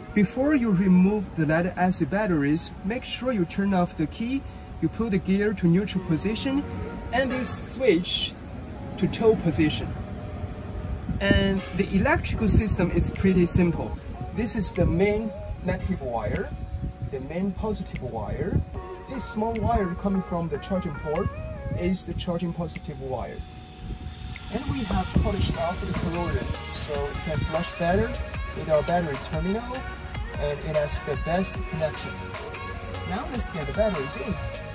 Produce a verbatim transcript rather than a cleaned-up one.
Before you remove the lead acid batteries, make sure you turn off the key, you put the gear to neutral position, and you switch to tow position. And the electrical system is pretty simple. This is the main negative wire, the main positive wire. This small wire coming from the charging port is the charging positive wire. And we have polished off the corrosion, so it can flush better with our battery terminal, and it has the best connection. Now let's get the batteries in.